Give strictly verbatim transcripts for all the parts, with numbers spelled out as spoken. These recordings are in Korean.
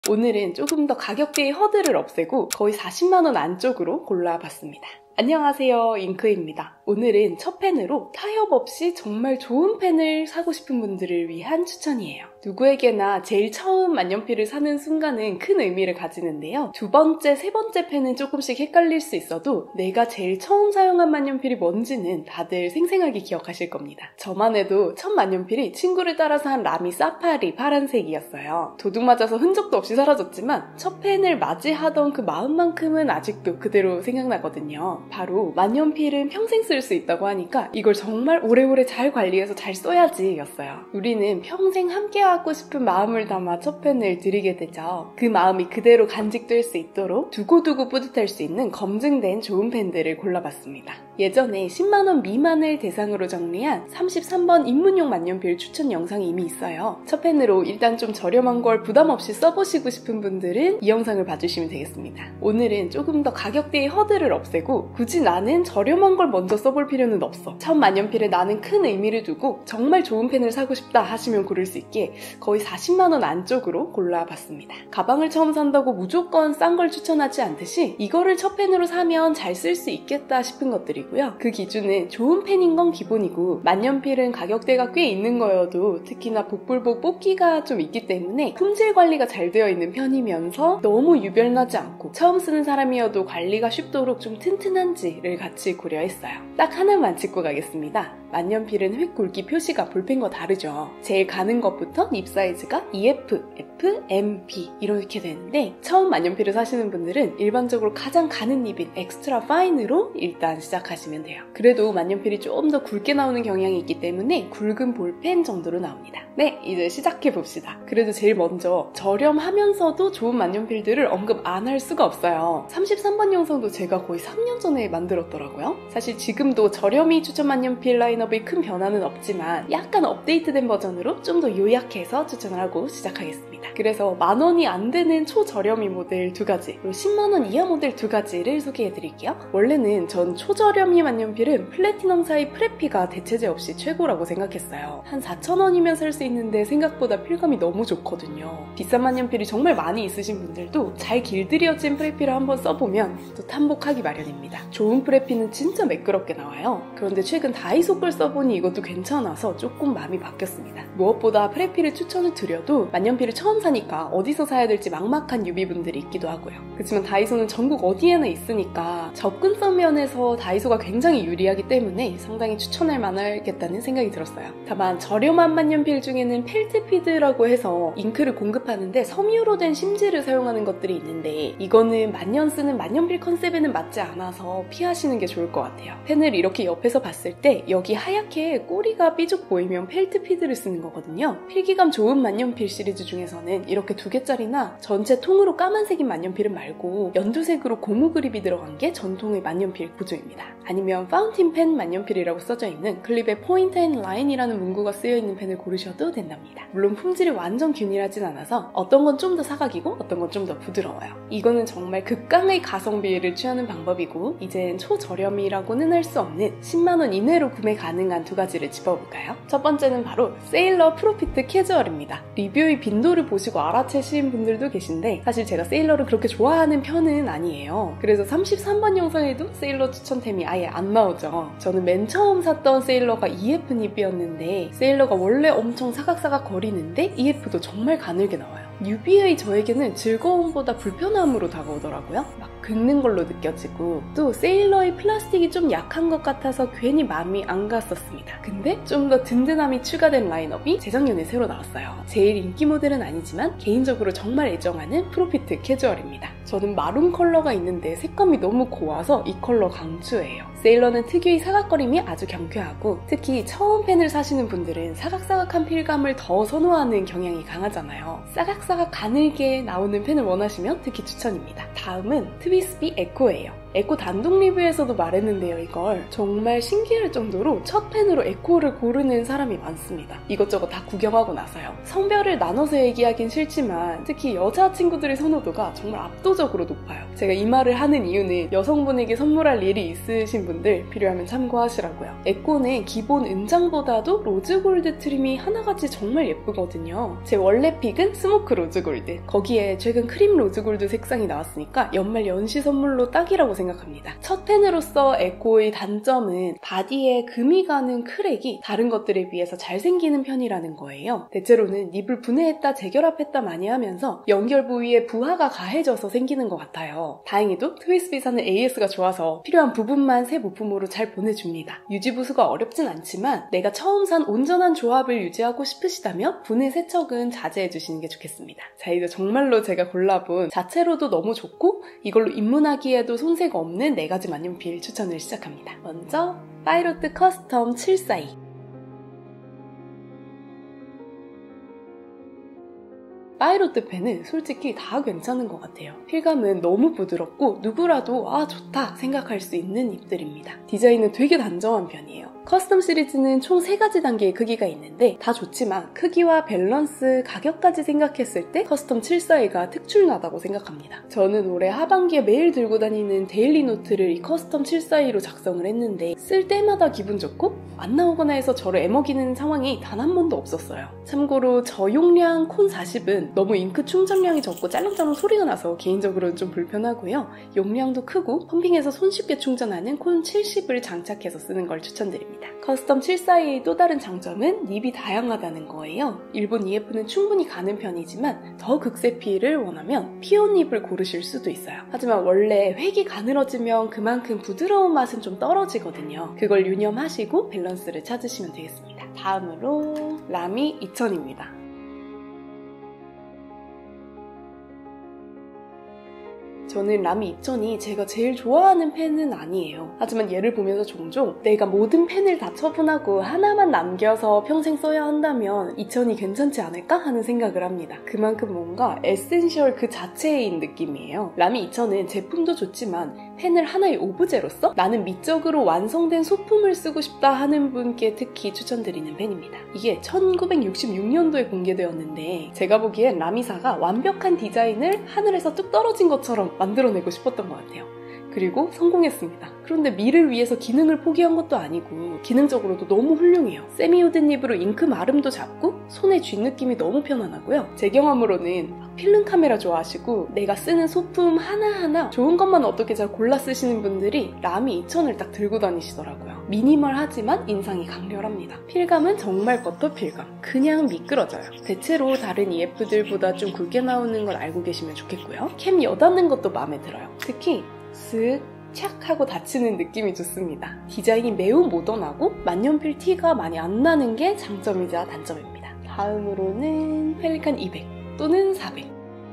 오늘은 조금 더 가격대의 허들을 없애고 거의 사십만 원 안쪽으로 골라봤습니다. 안녕하세요, 잉크입니다. 오늘은 첫 펜으로 타협 없이 정말 좋은 펜을 사고 싶은 분들을 위한 추천이에요. 누구에게나 제일 처음 만년필을 사는 순간은 큰 의미를 가지는데요. 두 번째, 세 번째 펜은 조금씩 헷갈릴 수 있어도 내가 제일 처음 사용한 만년필이 뭔지는 다들 생생하게 기억하실 겁니다. 저만 해도 첫 만년필이 친구를 따라서 한 라미 사파리 파란색이었어요. 도둑 맞아서 흔적도 없이 사라졌지만 첫 펜을 맞이하던 그 마음만큼은 아직도 그대로 생각나거든요. 바로 만년필은 평생 쓸 수 있다고 하니까 이걸 정말 오래오래 잘 관리해서 잘 써야지 였어요. 우리는 평생 함께하고 싶은 마음을 담아 첫 펜을 드리게 되죠. 그 마음이 그대로 간직될 수 있도록 두고두고 뿌듯할 수 있는 검증된 좋은 펜들을 골라봤습니다. 예전에 십만 원 미만을 대상으로 정리한 삼십삼 번 입문용 만년필 추천 영상이 이미 있어요. 첫 펜으로 일단 좀 저렴한 걸 부담 없이 써보시고 싶은 분들은 이 영상을 봐주시면 되겠습니다. 오늘은 조금 더 가격대의 허들을 없애고 굳이 나는 저렴한 걸 먼저 써볼 필요는 없어. 첫 만년필에 나는 큰 의미를 두고 정말 좋은 펜을 사고 싶다 하시면 고를 수 있게 거의 사십만 원 안쪽으로 골라봤습니다. 가방을 처음 산다고 무조건 싼 걸 추천하지 않듯이 이거를 첫 펜으로 사면 잘 쓸 수 있겠다 싶은 것들이고요. 그 기준은 좋은 펜인 건 기본이고 만년필은 가격대가 꽤 있는 거여도 특히나 복불복 뽑기가 좀 있기 때문에 품질 관리가 잘 되어 있는 편이면서 너무 유별나지 않고 처음 쓰는 사람이어도 관리가 쉽도록 좀 튼튼한지를 같이 고려했어요. 딱 하나만 짚고 가겠습니다. 만년필은 획 굵기 표시가 볼펜과 다르죠. 제일 가는 것부터 닙 사이즈가 이에프, F, 엠, 비 이렇게 되는데 처음 만년필을 사시는 분들은 일반적으로 가장 가는 닙인 엑스트라 파인으로 일단 시작하시면 돼요. 그래도 만년필이 조금 더 굵게 나오는 경향이 있기 때문에 굵은 볼펜 정도로 나옵니다. 네, 이제 시작해봅시다. 그래도 제일 먼저 저렴하면서도 좋은 만년필들을 언급 안 할 수가 없어요. 삼십삼 번 영상도 제가 거의 삼 년 전에 만들었더라고요. 사실 지금도 저렴이 추천 만년필 라인업에 큰 변화는 없지만 약간 업데이트된 버전으로 좀 더 요약해서 추천을 하고 시작하겠습니다. 그래서 만 원이 안 되는 초저렴이 모델 두 가지, 그리고 십만 원 이하 모델 두 가지를 소개해드릴게요. 원래는 전 초저렴이 만년필은 플래티넘사의 프레피가 대체제 없이 최고라고 생각했어요. 한 사천 원이면 살 수 있는데 생각보다 필감이 너무 좋거든요. 비싼 만년필이 정말 많이 있으신 분들도 잘 길들여진 프레피를 한번 써보면 또 탐복하기 마련입니다. 좋은 프레피는 진짜 매끄럽게 나와요. 그런데 최근 다이소 걸 써보니 이것도 괜찮아서 조금 마음이 바뀌었습니다. 무엇보다 프레피를 추천을 드려도 만년필을 처음 사니까 어디서 사야 될지 막막한 유비분들이 있기도 하고요. 그렇지만 다이소는 전국 어디에나 있으니까 접근성 면에서 다이소가 굉장히 유리하기 때문에 상당히 추천할 만하겠다는 생각이 들었어요. 다만 저렴한 만년필 중에는 펠트피드라고 해서 잉크를 공급하는데 섬유로 된 심지를 사용하는 것들이 있는데 이거는 만년 쓰는 만년필 컨셉에는 맞지 않아서 피하시는 게 좋을 것 같아요. 펜을 이렇게 옆에서 봤을 때 여기 하얗게 꼬리가 삐죽 보이면 펠트피드를 쓰는 거거든요. 필기감 좋은 만년필 시리즈 중에서는 이렇게 두 개짜리나 전체 통으로 까만색인 만년필은 말고 연두색으로 고무 그립이 들어간 게 전통의 만년필 구조입니다. 아니면 파운틴 펜 만년필이라고 써져 있는 클립에 포인트 앤 라인이라는 문구가 쓰여 있는 펜을 고르셔도 된답니다. 물론 품질이 완전 균일하진 않아서 어떤 건 좀 더 사각이고 어떤 건 좀 더 부드러워요. 이거는 정말 극강의 가성비를 취하는 방법이고 이젠 초저렴이라고는 할 수 없는 십만 원 이내로 구매 가능한 두 가지를 짚어볼까요? 첫 번째는 바로 세일러 프로피트 캐주얼입니다. 리뷰의 빈도를 보시고 알아채신 분들도 계신데 사실 제가 세일러를 그렇게 좋아하는 편은 아니에요. 그래서 삼십삼 번 영상에도 세일러 추천템이 아예 안 나오죠. 저는 맨 처음 샀던 세일러가 이에프 닙이었는데 세일러가 원래 엄청 사각사각 거리는데 이에프도 정말 가늘게 나와요. 유비의 저에게는 즐거움보다 불편함으로 다가오더라고요. 막 긁는 걸로 느껴지고 또 세일러의 플라스틱이 좀 약한 것 같아서 괜히 마음이 안 갔었습니다. 근데 좀 더 든든함이 추가된 라인업이 재작년에 새로 나왔어요. 제일 인기 모델은 아니지만 개인적으로 정말 애정하는 프로피트 캐주얼입니다. 저는 마룬 컬러가 있는데 색감이 너무 고와서 이 컬러 강추해요. 세일러는 특유의 사각거림이 아주 경쾌하고 특히 처음 펜을 사시는 분들은 사각사각한 필감을 더 선호하는 경향이 강하잖아요. 사각사각 가늘게 나오는 펜을 원하시면 특히 추천입니다. 다음은 트위스비 에코예요. 에코 단독 리뷰에서도 말했는데요. 이걸 정말 신기할 정도로 첫 펜으로 에코를 고르는 사람이 많습니다. 이것저것 다 구경하고 나서요. 성별을 나눠서 얘기하긴 싫지만 특히 여자친구들의 선호도가 정말 압도적으로 높아요. 제가 이 말을 하는 이유는 여성분에게 선물할 일이 있으신 분들 필요하면 참고하시라고요. 에코는 기본 은장보다도 로즈골드 트림이 하나같이 정말 예쁘거든요. 제 원래 픽은 스모크 로즈골드, 거기에 최근 크림 로즈골드 색상이 나왔으니까 연말 연시 선물로 딱이라고 생각합니다. 첫 펜으로서 에코의 단점은 바디에 금이 가는 크랙이 다른 것들에 비해서 잘 생기는 편이라는 거예요. 대체로는 립을 분해했다 재결합했다 많이 하면서 연결 부위에 부하가 가해져서 생기는 것 같아요. 다행히도 트위스빗사는 에이에스가 좋아서 필요한 부분만 새 부품으로 잘 보내줍니다. 유지보수가 어렵진 않지만 내가 처음 산 온전한 조합을 유지하고 싶으시다면 분해 세척은 자제해주시는 게 좋겠습니다. 자, 이제 정말로 제가 골라본 자체로도 너무 좋고 이걸로 입문하기에도 손색 없는 네 가지 만년필 추천을 시작합니다. 먼저 파이로트 커스텀 칠백사십이. 파이로트 펜은 솔직히 다 괜찮은 것 같아요. 필감은 너무 부드럽고 누구라도 아 좋다 생각할 수 있는 잎들입니다. 디자인은 되게 단정한 편이에요. 커스텀 시리즈는 총 세 가지 단계의 크기가 있는데 다 좋지만 크기와 밸런스, 가격까지 생각했을 때 커스텀 칠백사십이가 특출나다고 생각합니다. 저는 올해 하반기에 매일 들고 다니는 데일리 노트를 이 커스텀 칠백사십이로 작성을 했는데 쓸 때마다 기분 좋고 안 나오거나 해서 저를 애먹이는 상황이 단 한 번도 없었어요. 참고로 저용량 콘 사십은 너무 잉크 충전량이 적고 짤랑짤랑 소리가 나서 개인적으로는 좀 불편하고요. 용량도 크고 펌핑해서 손쉽게 충전하는 콘 칠십을 장착해서 쓰는 걸 추천드립니다. 커스텀 칠백사십이의 또 다른 장점은 립이 다양하다는 거예요. 일본 이에프는 충분히 가는 편이지만 더 극세피를 원하면 피온 립을 고르실 수도 있어요. 하지만 원래 획이 가늘어지면 그만큼 부드러운 맛은 좀 떨어지거든요. 그걸 유념하시고 밸런스를 찾으시면 되겠습니다. 다음으로 라미 이천입니다. 저는 라미 이천이 제가 제일 좋아하는 펜은 아니에요. 하지만 얘를 보면서 종종 내가 모든 펜을 다 처분하고 하나만 남겨서 평생 써야 한다면 이천이 괜찮지 않을까 하는 생각을 합니다. 그만큼 뭔가 에센셜 그 자체인 느낌이에요. 라미 이천은 제품도 좋지만 펜을 하나의 오브제로서 나는 미적으로 완성된 소품을 쓰고 싶다 하는 분께 특히 추천드리는 펜입니다. 이게 천구백육십육 년도에 공개되었는데 제가 보기엔 라미사가 완벽한 디자인을 하늘에서 뚝 떨어진 것처럼 만들어내고 싶었던 것 같아요. 그리고 성공했습니다. 그런데 미를 위해서 기능을 포기한 것도 아니고 기능적으로도 너무 훌륭해요. 세미우든 립으로 잉크 마름도 잡고 손에 쥔 느낌이 너무 편안하고요. 제 경험으로는 필름 카메라 좋아하시고 내가 쓰는 소품 하나하나 좋은 것만 어떻게 잘 골라 쓰시는 분들이 라미 이천을 딱 들고 다니시더라고요. 미니멀하지만 인상이 강렬합니다. 필감은 정말 버터 필감. 그냥 미끄러져요. 대체로 다른 이에프들보다 좀 굵게 나오는 걸 알고 계시면 좋겠고요. 캠 여닫는 것도 마음에 들어요. 특히 슥 착 하고 닫히는 느낌이 좋습니다. 디자인이 매우 모던하고 만년필 티가 많이 안 나는 게 장점이자 단점입니다. 다음으로는 펠리칸 이백 또는 사백.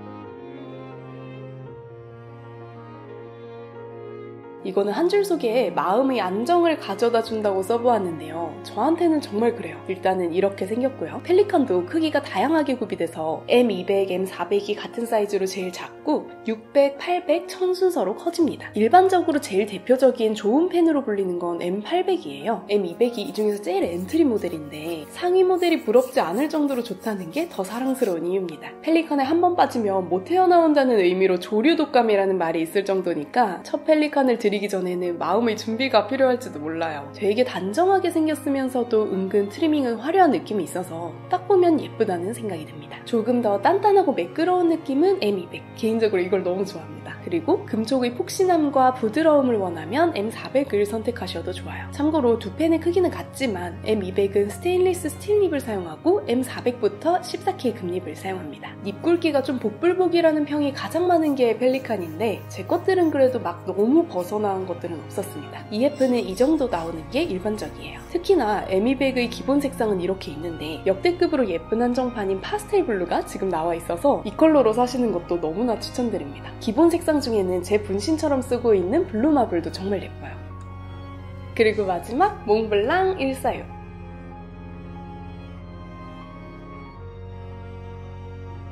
이거는 한 줄 속에 마음의 안정을 가져다 준다고 써보았는데요. 저한테는 정말 그래요. 일단은 이렇게 생겼고요. 펠리칸도 크기가 다양하게 구비돼서 엠 이백, 엠 사백이 같은 사이즈로 제일 작고 육백, 팔백, 천 순서로 커집니다. 일반적으로 제일 대표적인 좋은 펜으로 불리는 건 엠 팔백이에요. 엠 이백이 이 중에서 제일 엔트리 모델인데 상위 모델이 부럽지 않을 정도로 좋다는 게 더 사랑스러운 이유입니다. 펠리칸에 한 번 빠지면 못 헤어나온다는 의미로 조류 독감이라는 말이 있을 정도니까 첫 펠리칸을 들이기 전에는 마음의 준비가 필요할지도 몰라요. 되게 단정하게 생겼으면서도 은근 트리밍은 화려한 느낌이 있어서 딱 보면 예쁘다는 생각이 듭니다. 조금 더 단단하고 매끄러운 느낌은 엠 이백. 개인적으로 이걸 너무 좋아합니다. 그리고 금촉의 폭신함과 부드러움을 원하면 엠 사백을 선택하셔도 좋아요. 참고로 두 펜의 크기는 같지만 엠 이백은 스테인리스 스틸 립을 사용하고 엠 사백부터 십사 케이 금립을 사용합니다. 립 굵기가 좀 복불복이라는 평이 가장 많은 게 펠리칸인데 제 것들은 그래도 막 너무 벗어나온 것들은 없었습니다. 이에프는 이 정도 나오는 게 일반적이에요. 특히나 엠 이백의 기본 색상은 이렇게 있는데 역대급으로 예쁜 한정판인 파스텔 블루가 지금 나와 있어서 이 컬러로 사시는 것도 너무나 추천드립니다. 기본 색상 중에는 제 분신처럼 쓰고 있는 블루 마블도 정말 예뻐요. 그리고 마지막 몽블랑 백사십육.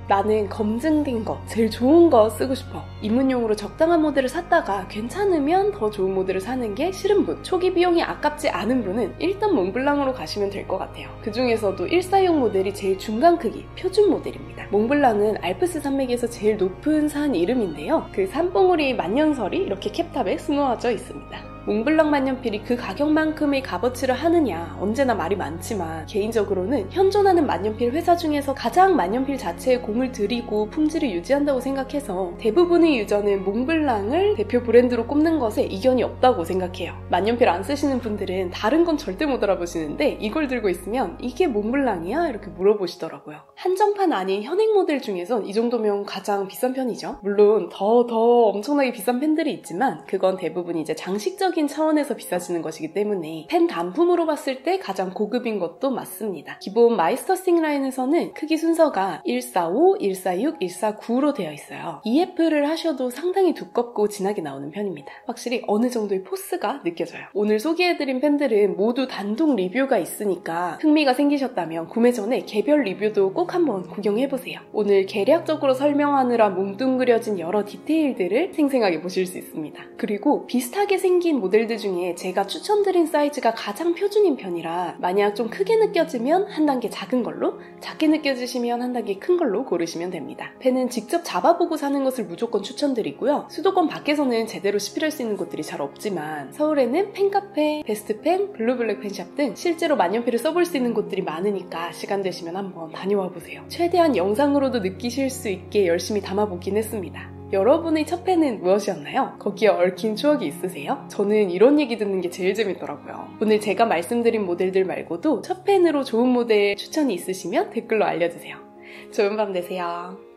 나는 검증된 거, 제일 좋은 거 쓰고 싶어. 입문용으로 적당한 모델을 샀다가 괜찮으면 더 좋은 모델을 사는 게 싫은 분, 초기 비용이 아깝지 않은 분은 일단 몽블랑으로 가시면 될 것 같아요. 그 중에서도 일사용 모델이 제일 중간 크기, 표준 모델입니다. 몽블랑은 알프스 산맥에서 제일 높은 산 이름인데요. 그 산봉우리 만년설이 이렇게 캡탑에 스모아져 있습니다. 몽블랑 만년필이 그 가격만큼의 값어치를 하느냐, 언제나 말이 많지만 개인적으로는 현존하는 만년필 회사 중에서 가장 만년필 자체에 공을 들이고 품질을 유지한다고 생각해서 대부분의 유저는 몽블랑을 대표 브랜드로 꼽는 것에 이견이 없다고 생각해요. 만년필 안 쓰시는 분들은 다른 건 절대 못 알아보시는데 이걸 들고 있으면 이게 몽블랑이야? 이렇게 물어보시더라고요. 한정판 아닌 현행 모델 중에선 이 정도면 가장 비싼 편이죠. 물론 더 더 엄청나게 비싼 펜들이 있지만 그건 대부분 이제 장식적인 차원에서 비싸지는 것이기 때문에 펜 단품으로 봤을 때 가장 고급인 것도 맞습니다. 기본 마이스터싱 라인에서는 크기 순서가 일사오, 일사육, 일사구로 되어 있어요. 이에프를 하셔도 상당히 두껍고 진하게 나오는 편입니다. 확실히 어느 정도의 포스가 느껴져요. 오늘 소개해드린 펜들은 모두 단독 리뷰가 있으니까 흥미가 생기셨다면 구매 전에 개별 리뷰도 꼭 한번 구경해보세요. 오늘 계략적으로 설명하느라 뭉뚱그려진 여러 디테일들을 생생하게 보실 수 있습니다. 그리고 비슷하게 생긴 모델들 중에 제가 추천드린 사이즈가 가장 표준인 편이라 만약 좀 크게 느껴지면 한 단계 작은 걸로, 작게 느껴지시면 한 단계 큰 걸로 고르시면 됩니다. 펜은 직접 잡아보고 사는 것을 무조건 추천드리고요. 수도권 밖에서는 제대로 시필할 수 있는 곳들이 잘 없지만 서울에는 펜카페, 베스트펜, 블루블랙 펜샵 등 실제로 만년필을 써볼 수 있는 곳들이 많으니까 시간 되시면 한번 다녀와 보세요. 최대한 영상으로도 느끼실 수 있게 열심히 담아보긴 했습니다. 여러분의 첫 펜은 무엇이었나요? 거기에 얽힌 추억이 있으세요? 저는 이런 얘기 듣는 게 제일 재밌더라고요. 오늘 제가 말씀드린 모델들 말고도 첫 펜으로 좋은 모델 추천이 있으시면 댓글로 알려주세요. 좋은 밤 되세요.